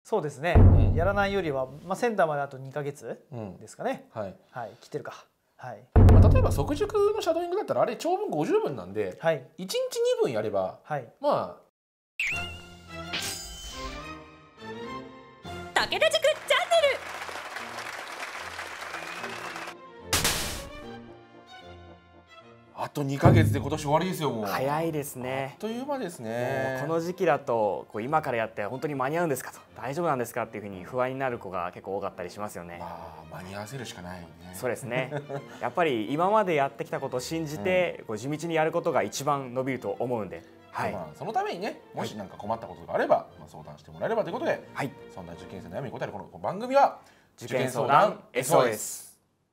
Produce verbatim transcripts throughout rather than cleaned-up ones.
そうですね、 うん、 やらないよりは、まあ、センターまであとにかげつですかね、 うん、はい、 はい、切ってるか、はい、 まあ、例えば即塾のシャドーイングだったらあれ長文ごじゅうぶんなんで、はい、いちにちにぶんやれば、はい、まあ武田塾チャンネル。 あとにかげつで今年終わりですよ。もう早いですね。 あっという間ですね。 もうこの時期だとこう今からやって本当に間に合うんですかと、大丈夫なんですかっていうふうに不安になる子が結構多かったりしますよね。 まあ間に合わせるしかないよね。 そうですね。やっぱり今までやってきたことを信じて、うん、こう地道にやることが一番伸びると思うんで、はい、 まあそのためにね、もし何か困ったことがあれば、まあ、相談してもらえればということで、はい、そんな受験生の悩みに答えるこの番組は受験相談 エスオーエス。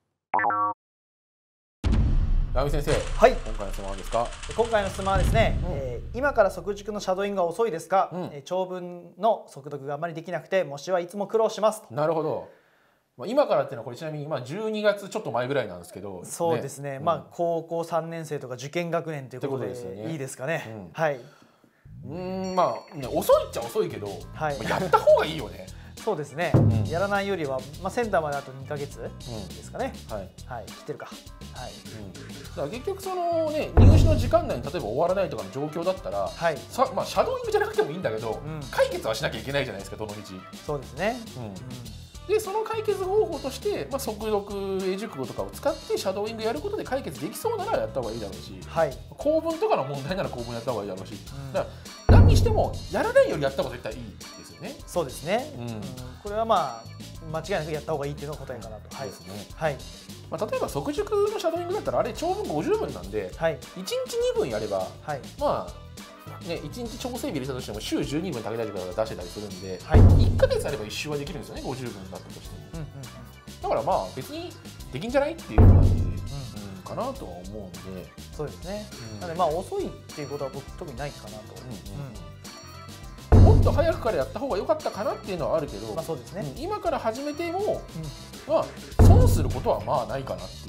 直美先生、はい、今回の質問はですか。 今回の質問はですね、うん、えー、今から即塾のシャドーイングが遅いですか、うん、えー、長文の速読があまりできなくて模試はいつも苦労しますと。 なるほど。まあ、今からっていうのはこれちなみに今じゅうにがつちょっと前ぐらいなんですけど、 そうですね、ね、うん、まあ高校さんねん生とか受験学年ということで、ね、いいですかね、うん、はい。 うん、まあ、ね、遅いっちゃ遅いけど、はい、やった方がいいよね。 そうですね、うん、やらないよりは、まあ、センターまであとにかげつですかね、うん、はい、はい、切ってるか、はい、 うん、だから結局そのね、入試の時間内に例えば終わらないとかの状況だったら、はい、さまあ、シャドーイングじゃなくてもいいんだけど、うん、解決はしなきゃいけないじゃないですか、どの道。 そうですね、 うんうん、でその解決方法として、まあ、速読英熟語とかを使ってシャドーイングやることで解決できそうならやった方がいいだろうし、はい、公文とかの問題なら公文やった方がいいだろうし、うん、だから何にしてもやらないよりやった方が絶対いいですよね。 そうですね、うんうん、これはまあ間違いなくやった方がいいっていうのが答えかなと。はいですね、はい、まあ、例えば即塾のシャドーイングだったらあれ長文ごじゅうぶんなんで、はい、いちにちにぶんやれば、はい、まあね、いちにち調整日入れたとしても週じゅうにぶん武田塾が出してたりするんで、はい、いっかげつあれば一周はできるんですよね、ごじゅうぶんだったとしても、うんうんうん、だからまあ別にできんじゃないっていう感じ、うんうん、かなとは思うんで。 そうですね、うん、なのでまあ遅いっていうことは僕特にないかなと、 うんうん、もっと早くからやった方が良かったかなっていうのはあるけど、まあそうですね、うん、今から始めても、うん、まあ損することはまあないかなっていう、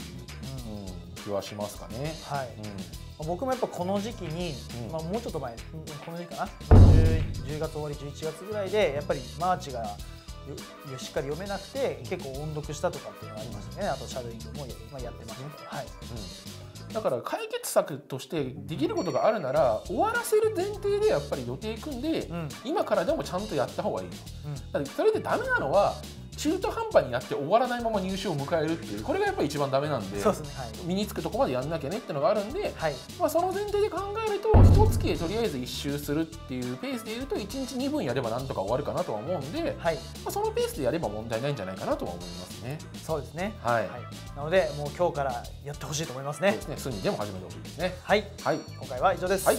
うんうん、気はしますかね。はい、 うん、僕もやっぱこの時期に、うん、まあもうちょっと前、この時期かな、じゅうがつ終わりじゅういちがつぐらいでやっぱりマーチがよしっかり読めなくて結構音読したとかっていうのがありましたね。あとシャドーイングも や,、まあ、やってましたね。はい、 うん、だから解決策としてできることがあるなら終わらせる前提でやっぱり予定組んで、うん、今からでもちゃんとやった方がいいと、うん、だからそれでダメなのは中途半端にやって終わらないまま入試を迎えるっていう、これがやっぱり一番ダメなんで、そうですね、はい、身につくとこまでやんなきゃねっていうのがあるんで、はい、まあその前提で考えると一月でとりあえず一周するっていうペースでいうといちにちにぶんやればなんとか終わるかなとは思うんで、はい、まあそのペースでやれば問題ないんじゃないかなとは思いますね。 そうですね、はい、はい、なのでもう今日からやってほしいと思いますね。 そうですね、すぐにでも始めてほしいですね。 はい、はい、今回は以上です。はい、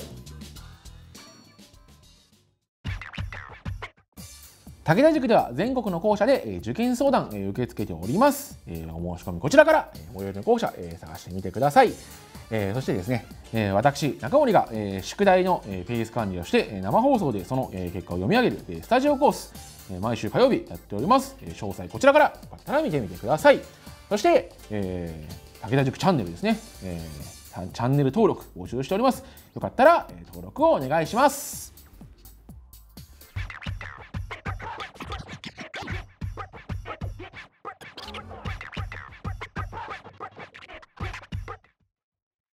武田塾では全国の校舎で受験相談受け付けております。お申し込みこちらから最寄りの校舎探してみてください。そしてですね、私中森が宿題のペース管理をして生放送でその結果を読み上げるスタジオコース、毎週火曜日やっております。詳細こちらからよかったら見てみてください。そして、えー、武田塾チャンネルですね、えー、チャンネル登録募集しております。よかったら登録をお願いします。